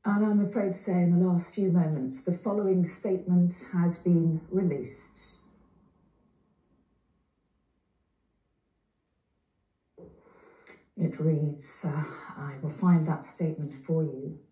And I'm afraid to say in the last few moments, the following statement has been released. It reads, I will find that statement for you.